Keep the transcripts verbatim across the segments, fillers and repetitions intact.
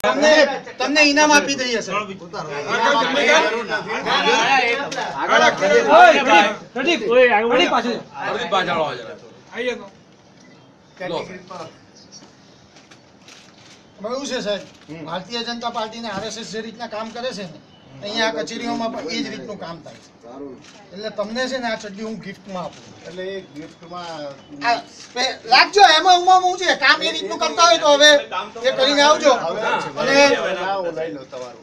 તમને તમને ઇનામ આપી દઈએ સર. એવું છે સાહેબ, ભારતીય જનતા પાર્ટી ને આરએસએસ જે રીતના કામ કરે છે ને અહીંયા કચેરીઓમાં પણ એ જ રીતનું કામ થાય છે. એટલે તમને છે ને આ ચડ્ડી હું ગિફ્ટમાં આપું. એટલે એ ગિફ્ટમાં રાખજો, એમાં ઉમાં હું છે કામ એ રીતનું કરતા હોય તો હવે એ કરીને આવજો. અને લઈ લો તમારું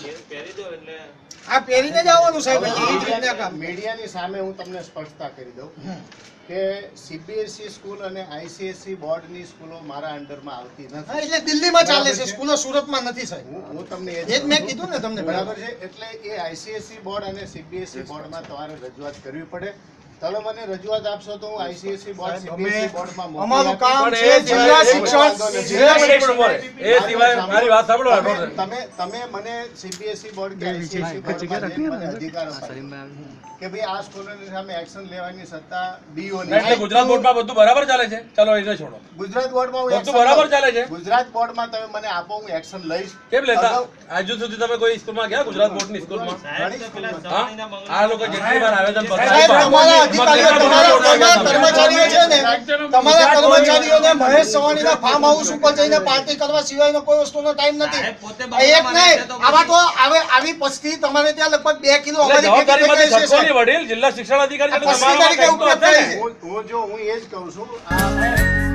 આ પહેરીને જ આવવાનું સાહેબ. એ જ રીતના કામ. મીડિયાની સામે હું તમને સ્પષ્ટતા કરી દઉં કે સીબીએસઈ સ્કૂલ અને આઈસીએસઈ બોર્ડની સ્કૂલો મારા અંડરમાં આવતી હા, નથી. એટલે દિલ્હીમાં ચાલે છે, સ્કૂલો સુરતમાં નથી સાહેબ. હું હું તમને એ જ મેં કીધું ને તમને. બરાબર છે. એટલે એ આઈસીએસઈ બોર્ડ અને સીબીએસઈ બોર્ડમાં તમારે રજૂઆત કરવી પડે. તમે મને રજૂઆત આપશો તો હું આઈસીએસઈ બોર્ડ સીબીએસઈ બોર્ડમાં મોકલી અમારું આપીશ. કામ છે જિલ્લા શિક્ષણ. એ સિવાય મારી વાત સાંભળો. તમે તમે તમે મને સીબીએસઈ બોર્ડ કે આઈસીએસઈ બોર્ડમાં જે મને અધિકાર અપાય કે ભાઈ આ સ્કૂલોની સામે એક્શન લેવાની સત્તા ડીઓ ની. એટલે ગુજરાત બોર્ડમાં બધું બરાબર ચાલે છે. ચાલો એને છોડો. ગુજરાત બોર્ડમાં હું બધું action બરાબર લઉં. ચાલે છે. ગુજરાત બોર્ડમાં તમે મને આપો, હું એક્શન લઈશ. કેમ લેતા? અગાઉ આજુ સુધી તમે કોઈ સ્કૂલમાં ગયા? ગુજરાત બોર્ડની સ્કૂલમાં? ઘણી સ્કૂલમાં. હા? આ લોકો જેટલી વાર આવેદન પત્ર સાહેબ, તમારા અધિકારીઓ, તમારા તમારા કર્મચારીઓ છે ને, તમારા કર્મચારીઓને મહેશ સવાણીના ફાર્મ હાઉસ ઉપર જઈને પાર્ટી કરવા સિવાયનો કોઈ વસ્તુનો ટાઈમ નથી. એક નહીં, આવા તો આવે આવી પસ્તી તમારે ત્યાં લગભગ બે કિલો અમારી ભેગી થઈ જવાબદારીમાંથી ગઈ છે છટકોની સાહેબ. વડીલ જિલ્લા શિક્ષણ અધિકારી આ પસ્તી તરીકે ઉપયોગ થાય છે. હું હું જો હું એ જ કહું છું આ